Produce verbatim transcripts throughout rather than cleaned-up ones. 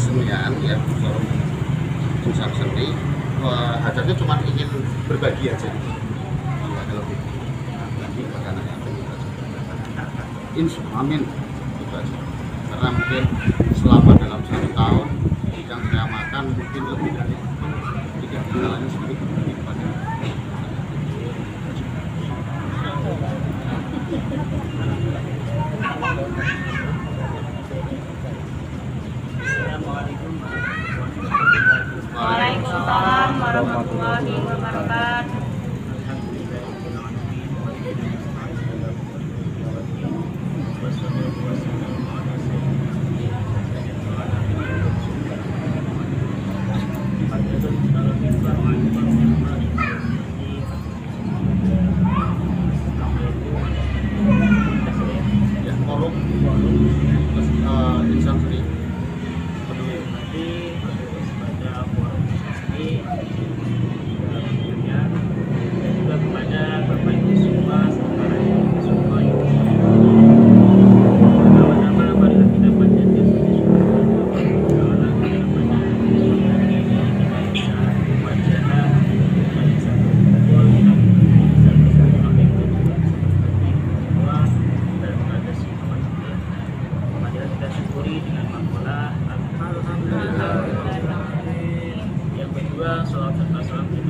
kesenian ya, forum insan seni. Wah, hajatnya cuma ingin berbagi aja. Nggak ada lebih. Berbagi makanan yang ada. Insya amin. Itu aja. Karena mungkin selama dalam satu tahun yang saya makan mungkin lebih dari tiga bulan sedikit berbagi kepada. Waalaikumsalam warahmatullahi wabarakatuh. Ya, forum terus eh, insan seni peduli. juga kepada Bapak Ibu semua serta semua yang pertama-tama marilah kita panjatkan puji syukur kepada Allah kepada kita bisa wajah bisa berkumpul kita bisa bersatu bahwa dalam mengatasi awan sekian marilah kita syukuri dengan makalah alhamdulillah. Yang kedua, sholat serta salam kita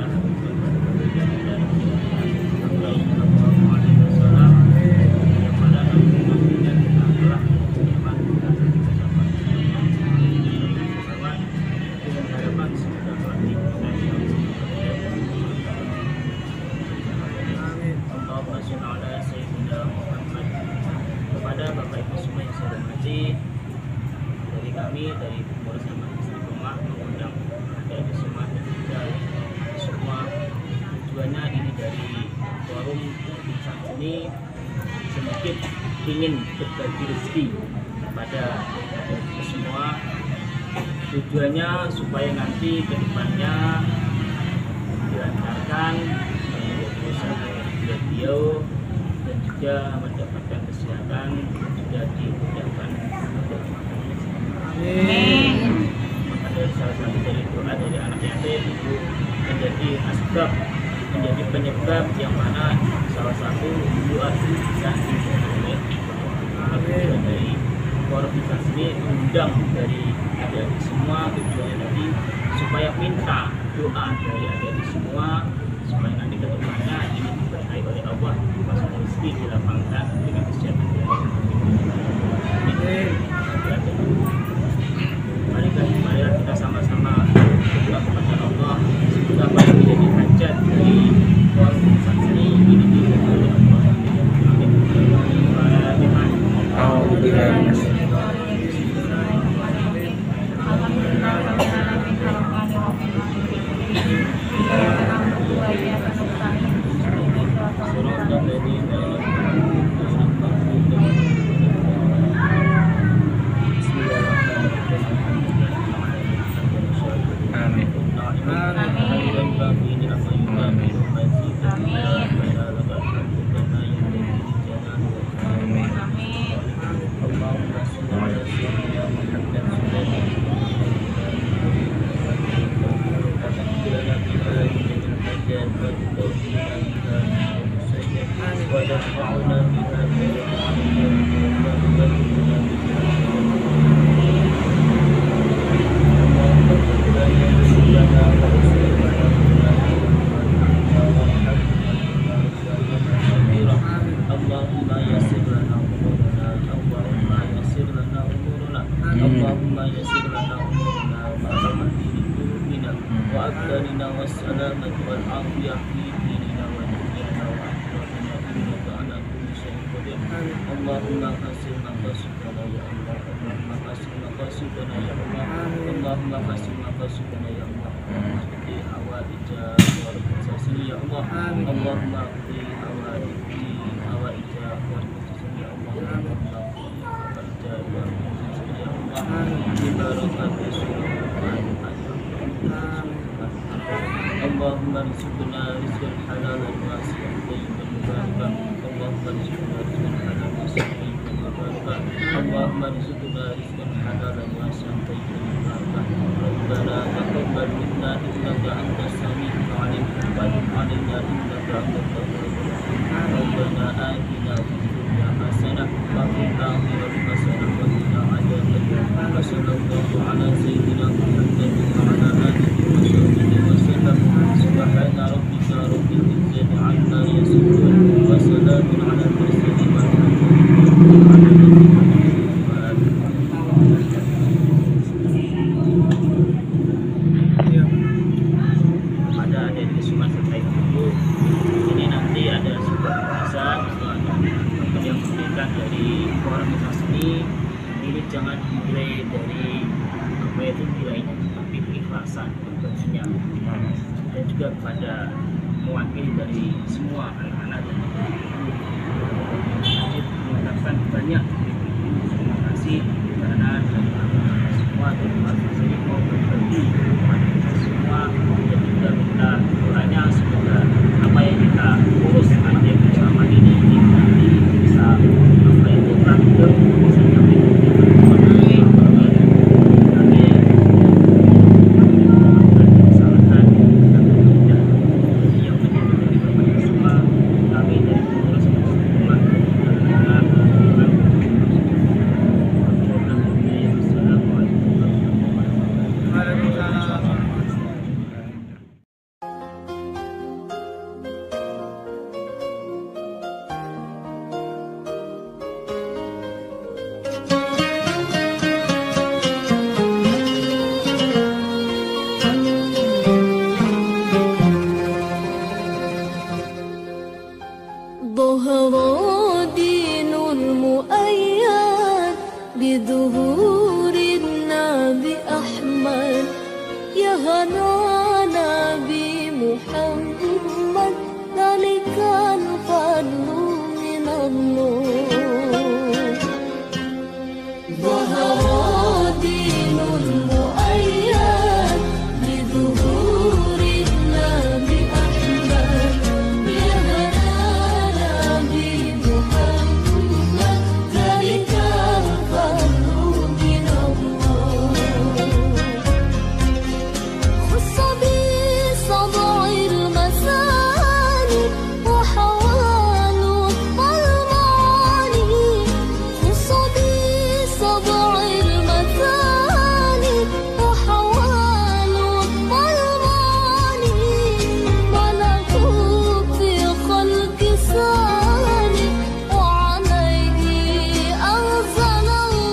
kepada Bapak Ibu semua yang saya hormati, dari kami dari pengurus Taman Istiqomah mengundang dari semua dan juga semua tujuannya ini dari forum insan seni sedikit ingin berbagi rezeki kepada kita semua, tujuannya supaya nanti ke depannya dilancarkan usaha beliau dan juga mendapatkan kesehatan juga dimudahkan. Amin. Maka dari salah satu dari doa dari anak yatim itu menjadi asbab, menjadi penyebab yang mana salah satu doa itu bisa diperoleh. Kemudian dari forum insan seni undang dari adik-adik semua tujuannya tadi supaya minta doa dari adik-adik semua supaya nanti ke depannya ini diberkahi oleh Allah, masalah rezeki dilapangkan dengan kesehatan. Amin. Mari marilah kita sama-sama berdoa kepada Allah semoga apa yang menjadi hajat dari forum insan seni ini diberkahi oleh Allah. Amin. Allahumma yassir lana umurana wa amanina wa abdanina wassalamat wal afiyah fi dinina wa dunyana wa akhiratina innaka ala kulli syai'in qadir. Allahumma qassim maqasidana ya Allah, Allahumma qassim maqasidana ya Allah, Allahumma qassim maqasidana ya Allah. Qdi hawaija wa rizqi ya Allah, Allahumma qdi hawaiji hawaija wa rizqi ya Allah, Allahumma qdi hawaija wa Allahumma rizqna rizqan halalan wasi'an tayyiban mubarakan. Allahumma rizqna rizqan halalan wasi'an tayyiban mubarakan. Allahumma rizqna rizqan halalan wasi'an tayyiban mubarakan. ربنا تقبل منا إنك أنت السميع العليم وتب علينا إنك أنت التواب الرحيم ربنا آتنا في الدنيا حسنة وفي الآخرة حسنة وقنا عذاب النار وصلى الله على سيدنا محمد وعلى آله وصحبه وسلم سبحان ربك رب العزة عما يصفون وسلام على المرسلين والحمد لله على kepada adik Kesuman serta ibu ini nanti ada sebuah pembahasan atau ada yang memberikan dari organisasi ini ini jangan dinilai dari apa itu nilainya tapi keikhlasan tentunya dan juga kepada mewakili dari semua anak-anak dan ibu wajib mengucapkan banyak terima kasih karena dari semua terima kasih mau berbagi kepada kita semua dan juga minta doanya semoga apa yang kita urus nanti bersama ini nanti bisa apa itu praktek bisa sampai ke kesalahan dan tidak yang menjadi dari semua kami dari pengurus semua ظهر دين المؤيد بظهور النبي أحمد يا هنانا بمحمد ذلك الفضل من الله ظهر دين المؤيد بظهور النبي أحمد يا هنانا بمحمد ذلك الفضل من الله خص بسبع المثاني وحوال الظلماني خص بسبع المثاني وحوال الظلماني ملكوت في خلق ثاني وعليه أنزل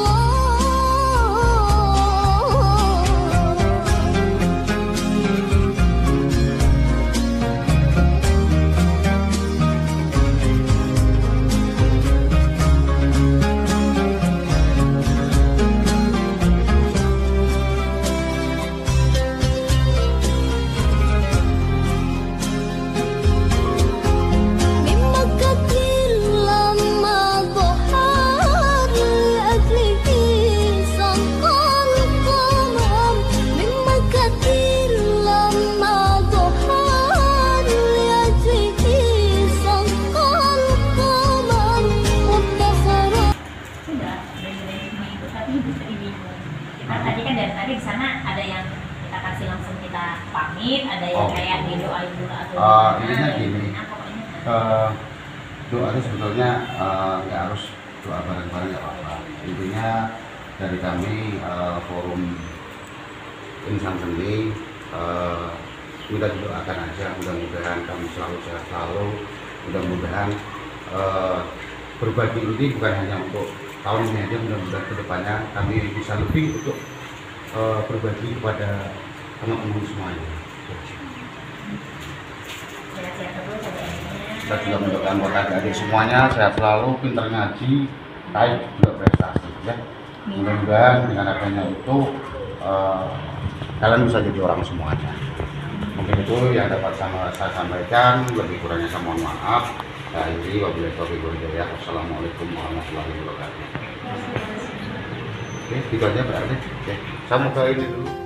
من مكة لما ضحى لأجله سقى القمر من مكة لما ضحى لأجله سقى القمر وابتخر Sudah, dari dari mengikut tapi bisa bingung. Kita tadi kan dari tadi di sana ada yang kita kasih langsung kita pamit, ada yang Oh. kayak didoain dulu atau Uh, gimana, intinya gitu. gini. Nah, pokoknya Eh, doa itu sebetulnya eh, nggak harus doa bareng-bareng nggak apa-apa. Intinya dari kami eh, forum insan seni eh, kita didoakan aja, mudah-mudahan kami selalu sehat selalu, mudah-mudahan eh, berbagi ini bukan hanya untuk tahun ini aja, mudah-mudahan kedepannya kami bisa lebih untuk eh, berbagi kepada teman-teman semuanya. sehat-sehat terus ada akhirnya. Kita juga mendoakan buat adik-adik semuanya sehat selalu, pintar ngaji, baik juga prestasi ya. Mudah-mudahan dengan adanya itu eh, kalian bisa jadi orang semuanya. Mungkin itu yang dapat sama saya sampaikan, lebih kurangnya saya mohon maaf. Saya akhiri wabillahi taufiq wal hidayah. Wassalamualaikum warahmatullahi wabarakatuh. Oke, gitu aja berarti. Oke, saya mau ke ini dulu.